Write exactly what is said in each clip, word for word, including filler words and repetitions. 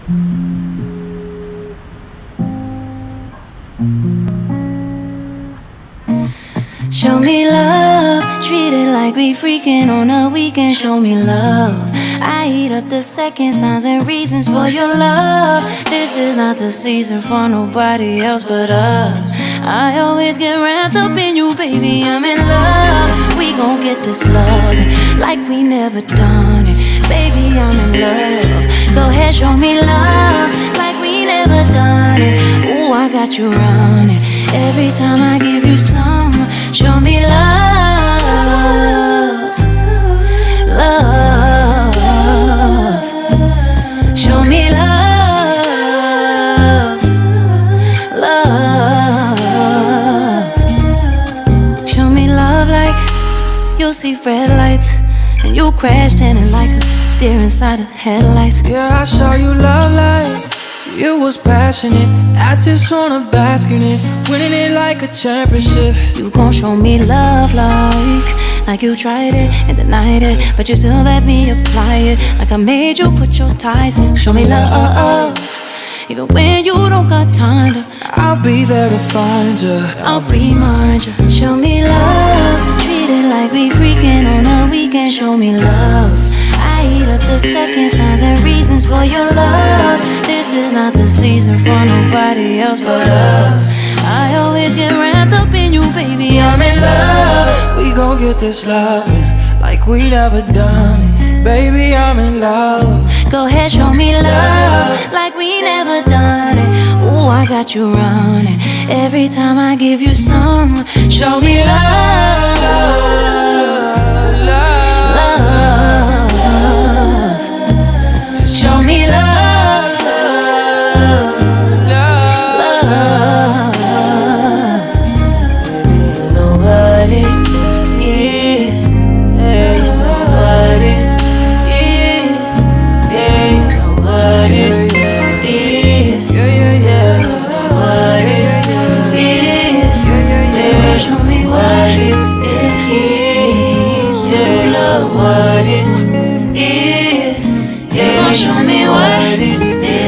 Show me love, treat it like we freaking on a weekend. Show me love, I eat up the seconds, times, and reasons for your love. This is not the season for nobody else but us. I always get wrapped up in you, baby, I'm in love. We gon' get this love like we never done it. Baby, I'm in love. Go ahead, show me love like we never done it. Ooh, I got you running every time I give you some. Show me love, love. Show me love, love. Show me love like you'll see red lights and you crashed in it like a deer inside of headlights. Yeah, I saw you love like you was passionate. I just wanna bask in it, winning it like a championship. You gon' show me love like Like you tried it and denied it, but you still let me apply it. Like I made you put your ties in. Show me love, even when you don't got time to. I'll be there to find you, I'll remind you. Show me love, treat it like we freaking on a weekend. Show me love, I eat up the seconds, times, and reasons for your love. This is not the season for nobody else but us. I always get wrapped up in you, baby, I'm in love. we gon' get this love like we never done it. Baby, I'm in love. Go ahead, show me love like we never done it. Ooh, I got you running every time I give you some. Show me love, love, love. Show me love, love, love. Baby, you know what it is. Yeah, you know what it is. Yeah, you know what it is. yeah, yeah, yeah. You know what it is. Yeah, yeah, Baby, yeah. show me what it is to love what it is. Yeah, show me what it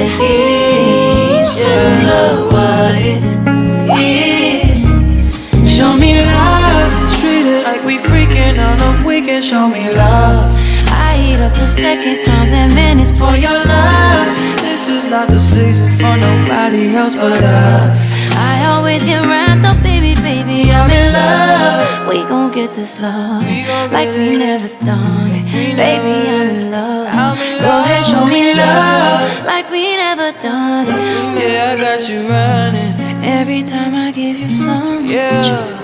is to love what it is. Show me love, treat it like we freaking on a weekend. Show me love, I eat up the seconds, times, and minutes for your love. this is not the season for nobody else but us. I always get wrapped up, baby, baby, I'm in love. We gon' get this love We gon' like get we it. never done it. We Baby, never I'm did. in love. I'm in Go ahead, love. show me love like we never done it. Yeah, I got you running. Every time I give you some. Yeah.